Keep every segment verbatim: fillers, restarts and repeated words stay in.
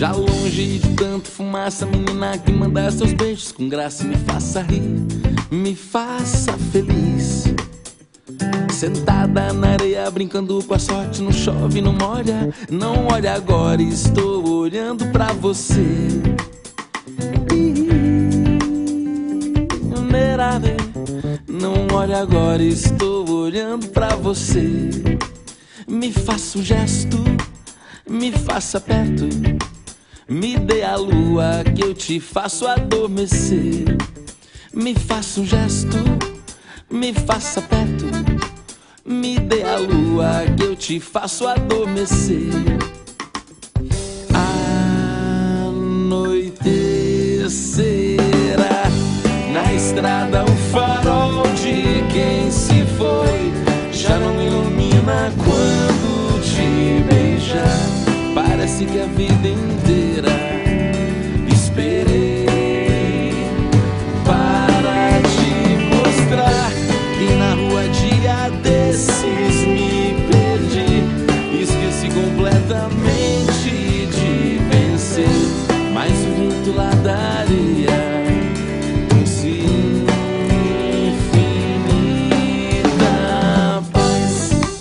Já longe de tanto fumaça, menina que manda seus beijos com graça e me faça rir, me faça feliz. Sentada na areia, brincando com a sorte, não chove, não molha. Não olha agora, estou olhando pra você. Não olha agora, estou olhando pra você. Me faça um gesto, me faça perto, me dê a lua que eu te faço adormecer. Me faça um gesto, me faça perto, me dê a lua que eu te faço adormecer. Anoitecerá na estrada o farol de quem se foi, já não ilumina quando te beijar. Parece que a vida inteira esperei para te mostrar que na rua dia desses me perdi. Esqueci completamente de vencer, mas o vento lá da areia trouxe infinita paz.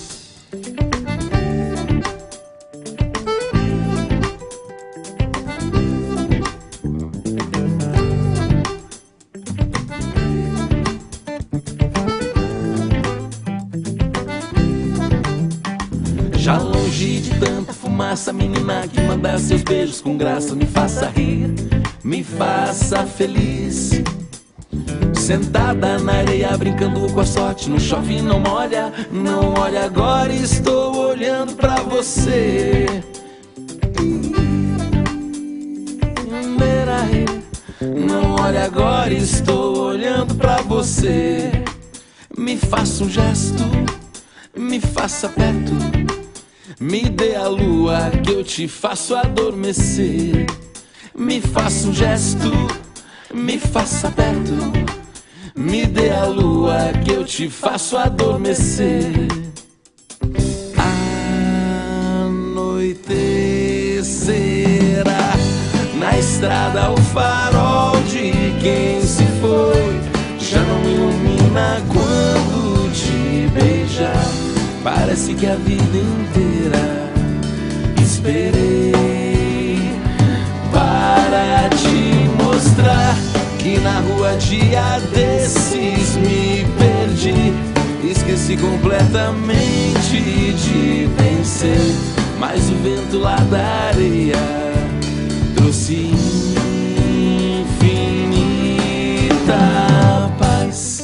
Já longe de tanta fumaça, menina que manda seus beijos com graça, me faça rir, me faça feliz. Sentada na areia, brincando com a sorte, não chove, não molha. Não olha agora, estou olhando pra você. Não olha agora, estou olhando pra você. Me faça um gesto, me faça perto, me dê a lua que eu te faço adormecer. Me faça um gesto, me faça perto, me dê a lua que eu te faço adormecer. Anoitecerá na estrada o farol de quem se foi, já não ilumina quando te beijar. Parece que a vida inteira esperei para te mostrar que na rua dia desses me perdi. Esqueci completamente de vencer, mas o vento lá da areia trouxe infinita paz.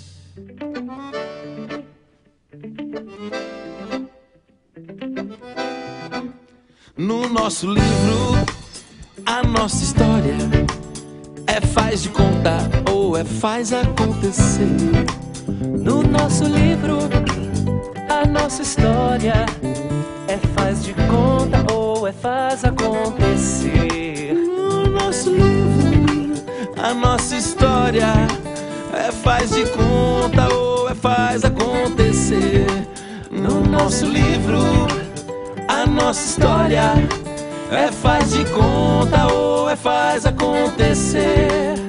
No nosso livro, a nossa história é faz de conta ou é faz acontecer. No nosso livro, a nossa história é faz de conta ou é faz acontecer. No nosso livro, a nossa história é faz de conta ou é faz acontecer. No nosso livro, a nossa história é faz de conta ou é faz acontecer.